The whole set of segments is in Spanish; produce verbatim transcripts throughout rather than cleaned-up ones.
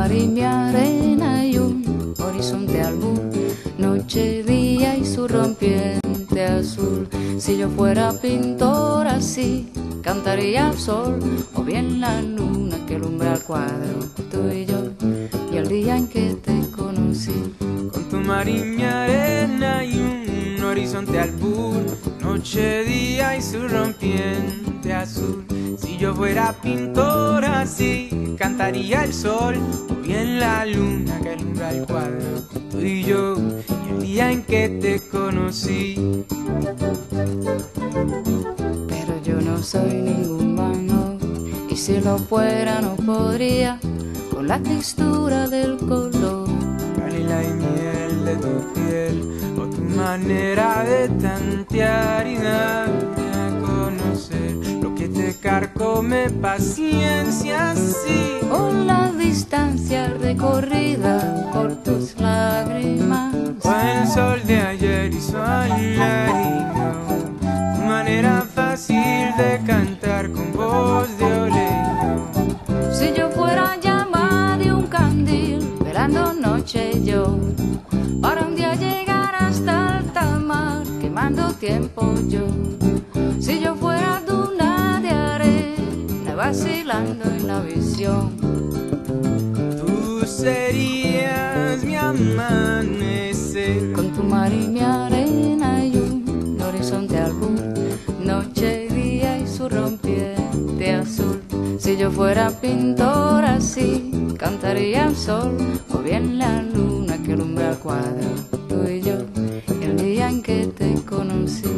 mar y mi arena y un horizonte albú, noche, día y su rompiente azul. Si yo fuera pintor así, cantaría al sol, o bien la luna que alumbra el cuadro, tú y yo, y el día en que te conocí. Con tu mar y mi arena y un horizonte albur, noche, día y su rompiente azul. Si yo fuera pintor así, cantaría el sol, o bien la luna que alumbra el cuadro, tú y yo, y el día en que te conocí. Pero yo no soy ningún Van Gogh, y si lo fuera no podría, con la textura del color, Canela y miel de tu piel, o tu manera de tantear y darme a conocer lo que te carcome, paciencia, sí. o la distancia recorrida por tus lágrimas, O el sol de ayer y su alarido, tu manera fácil de cantar con voz de oleo. si yo fuera llama de un candil, velando noche yo, para un día llegar hasta alta mar, quemando tiempo yo. Si yo fuera duna de arena, vacilando en la visión, Tú serías mi amanecer. con tu mar y mi arena y un horizonte albú, noche, día y su rompiente azul. Si yo fuera pintor así, cantaría al sol, o bien la luna que alumbra el cuadro, tú y yo, el día en que te conocí.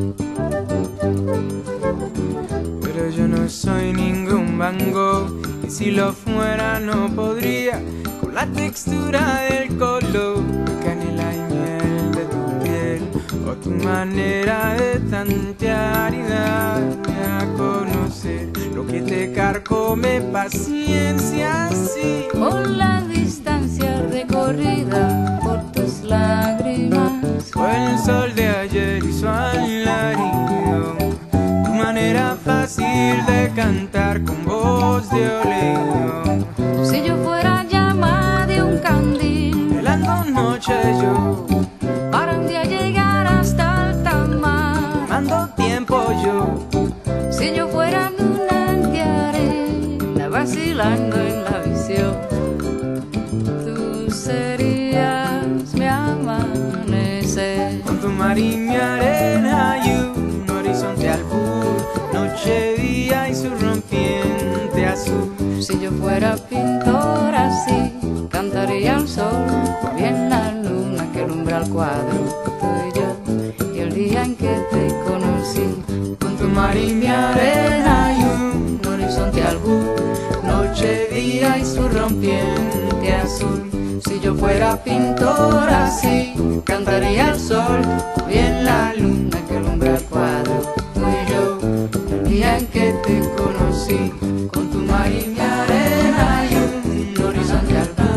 Pero yo no soy ningún Van Gogh, y si lo fuera no podría, con la textura del color, canela y miel de tu piel, o tu manera de tantear y darme a conocer lo que te carcome, paciencia, sí. Con la distancia recorrida por tus lágrimas, O el sol de ayer y su alarido, tu manera fácil de cantar con voz de oleo. si yo fuera llama de un candil, Velando noche yo, para un día llegar hasta alta mar, quemando tiempo yo. si yo fuera luna de arena, vacilando en la visión, tú serías mi amanecer. Con tu mar y mi arena y un horizonte albur, noche, día y su rompiente azul. Si yo fuera pintor así, cantaría al sol, o bien la luna que alumbra el cuadro, tú y yo, y el día en que te conocí. Con tu mar y mi arena y un Horizonte albú, noche, día y su rompiente azul. si yo fuera pintor así, cantaría al sol, o bien la luna que alumbra el cuadro, tú y yo, el día en que te conocí. Con tu mar y mi arena y un horizonte albú,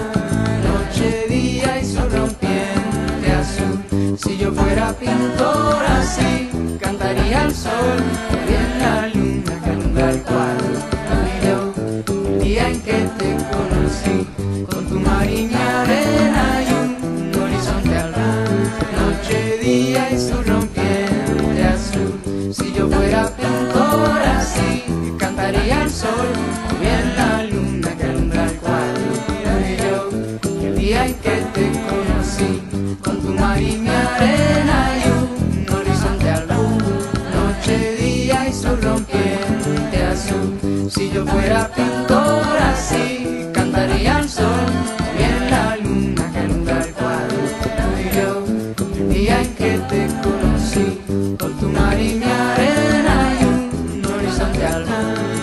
noche, día y su rompiente azul. Si yo fuera pintor así, cantaría al sol, o bien la luna que alumbra el cuadro, tú y yo, el día en que te conocí. Con tu mar y mi arena y un horizonte albú, noche, día y su rompiente azul. Si yo fuera pintor así, cantaría al sol, o bien la luna que alumbra el cuadro, tú y yo, el día en que te conocí. Con tu mar y mi arena y un horizonte albú, noche, día y su rompiente azul. Si yo fuera pintor así, cantaría al sol, o bien la luna que alumbra el cuadro, tú y yo, el día en que te conocí. Con tu mar y mi arena y un horizonte albú,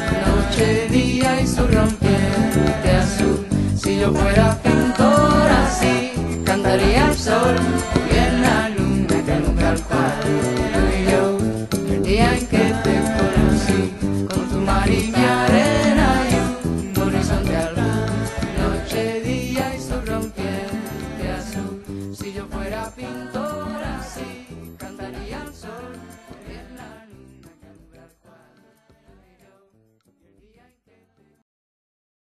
noche, día y su rompiente azul. Si yo fuera pintor así, cantaría al sol, o bien la luna que alumbra el cuadro, tú y yo, el día en que te conocí. Con tu mar y mi arena y un horizonte albú, noche, día y su rompiente azul. Si yo fuera pintor